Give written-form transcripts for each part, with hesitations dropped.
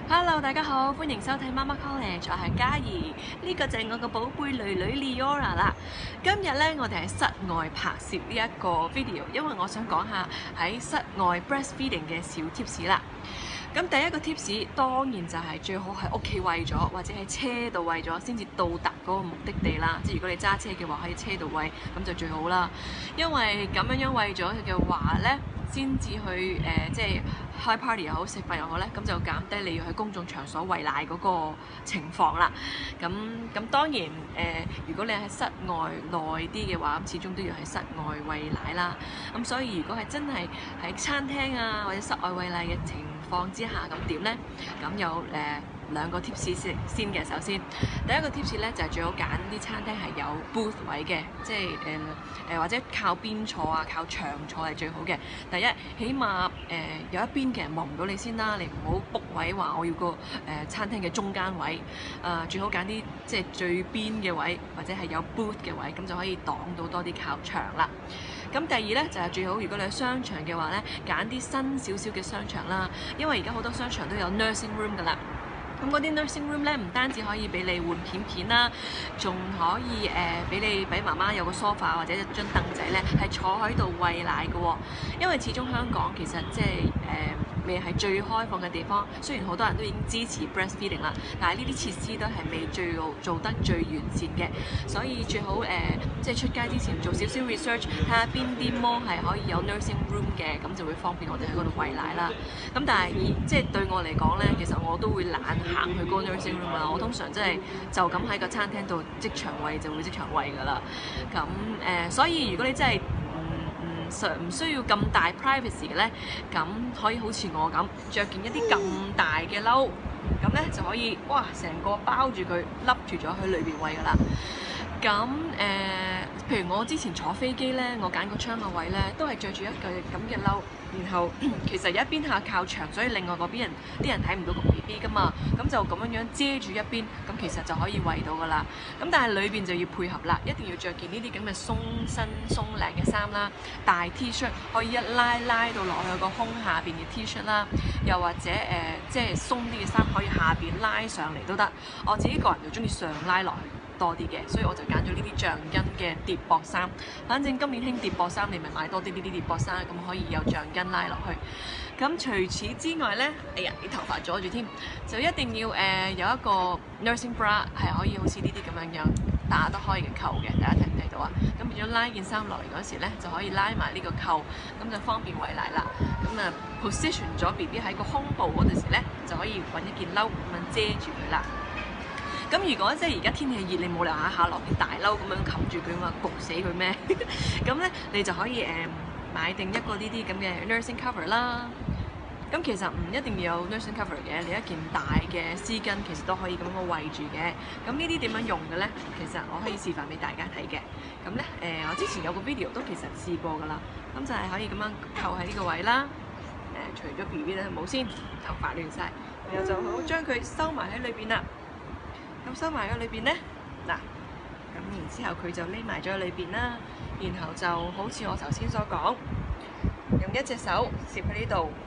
Hello，大家好，歡迎收睇媽媽 College，我係嘉怡，呢個就係我個寶貝女女 Leora 啦。今日咧，我哋喺室外拍攝呢一個 video，因為我想講下喺室外 breastfeeding 嘅小 tips 啦。咁第一個 tips 當然就係最好喺屋企餵咗，或者喺車度餵咗，先至到達嗰個目的地啦。即係如果你揸車嘅話，喺車度餵咁就最好啦。因為咁樣餵咗嘅話咧，先至去即係開 party 又好，食飯又好咧，咁就減低你要喺公眾場所餵奶嗰個情況啦。咁當然如果你喺室外耐啲嘅話，咁始終都要喺室外餵奶啦。咁所以如果係真係喺餐廳啊或者室外餵奶嘅情況之下，咁點咧？咁有兩個 tips 先嘅。首先，第一個 tips 咧就係最好揀啲餐廳係有 booth 位嘅，即係或者靠邊坐啊，靠牆坐係最好嘅。第一，起碼有一邊嘅人望唔到你先啦，你唔好 book 位話我要個餐廳嘅中間位，最好揀啲即係最邊嘅位，或者係有 booth 嘅位，咁就可以擋到多啲靠牆啦。咁第二咧就係最好，如果你去商場嘅話咧，揀啲新少少嘅商場啦，因為而家好多商場都有 nursing room 噶啦。咁嗰啲 nursing room 咧，唔單止可以俾你換片啦，仲可以俾媽媽有個 sofa 或者一張凳仔咧，係坐喺度餵奶嘅喎。因為始終香港其實即係未係最開放嘅地方，雖然好多人都已經支持 breastfeeding 啦，但係呢啲設施都係未做得最完善嘅，所以最好即係出街之前做少少 research， 睇下邊啲 mall 係可以有 nursing room 嘅，咁就會方便我哋喺嗰度餵奶啦。咁但係即係對我嚟講咧，其實我都會懶行去嗰個 nursing room 啦。我通常真係就咁喺個餐廳度即場餵就會即場餵㗎啦。咁所以如果你真係唔需要咁大 privacy 嘅咧，咁可以好似我咁着件一啲咁大嘅褸，咁咧就可以哇成個包住佢，笠住咗喺裏邊餵㗎啦。咁譬如我之前坐飛機咧，我揀個窗口位咧，都係着住一個咁嘅褸，然後其實有一邊係靠牆，所以另外嗰邊啲人睇唔到個 BB 噶嘛，咁就咁樣遮住一邊，咁其實就可以餵到噶啦。咁但係裏邊就要配合啦，一定要着件呢啲咁嘅鬆身鬆領嘅衫啦，大 T-shirt 可以一拉到落去個胸下邊嘅 T-shirt 啦，又或者即係鬆啲嘅衫可以下邊拉上嚟都得。我自己個人就中意上拉落去多啲嘅，所以我就揀咗呢啲橡筋嘅疊膊衫。反正今年興疊膊衫，你咪買多啲呢啲疊膊衫，咁可以有橡筋拉落去。咁除此之外咧，哎呀，啲頭髮阻住添，就一定要有一個 nursing bra 係可以好似呢啲咁樣打得開嘅扣嘅，大家睇唔睇到啊？咁變咗拉件衫落嚟嗰時咧，就可以拉埋呢個扣，咁就方便餵奶啦。咁啊 position 咗 BB 喺個胸部嗰陣時咧，就可以揾一件褸咁樣遮住佢啦。咁如果即係而家天氣熱，你冇理由下下落件大褸咁樣冚住佢嘛，焗死佢咩？咁咧你就可以買定一個呢啲咁嘅 nursing cover 啦。咁其實唔一定要有 nursing cover 嘅，你一件大嘅絲巾其實都可以咁樣圍住嘅。咁呢啲點樣用嘅咧？其實我可以示範俾大家睇嘅。咁咧我之前有個 video 都其實試過㗎啦。咁就係可以咁樣扣喺呢個位啦。除咗 BB 咧冇先，頭髮亂晒，然後就好將佢收埋喺裏邊啦。咁收埋喺裏邊咧，嗱，咁然之後佢就匿埋咗喺裏邊啦。然後就好似我頭先所講，用一隻手攝喺呢度，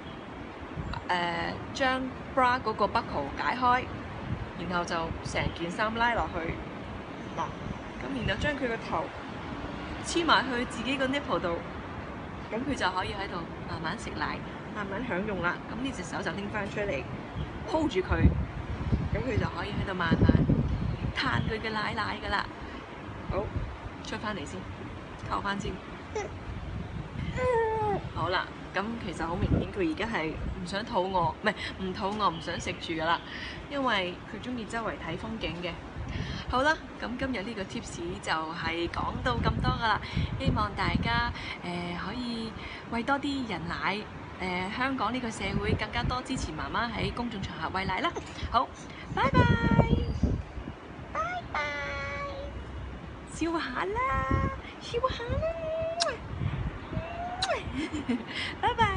將 bra 嗰個 buckle 解開，然後就成件衫拉落去，嗱，咁然後將佢個頭黐埋去自己個 nipple 度，咁佢就可以喺度慢慢食奶，慢慢享用啦。咁呢隻手就拎翻出嚟 hold 住佢。咁佢就可以喺度慢慢嘆佢嘅奶㗎啦。好，出翻嚟先，扣翻先。好啦，咁其實好明顯佢而家係唔想肚餓，唔肚餓唔想食住㗎啦，因為佢中意周圍睇風景嘅。好啦，咁今日呢個 tips 就係講到咁多㗎啦，希望大家可以餵多啲人奶。香港呢個社會更加多支持媽媽喺公眾場合餵奶啦。好，拜拜，拜拜，笑下啦，笑下啦，拜拜。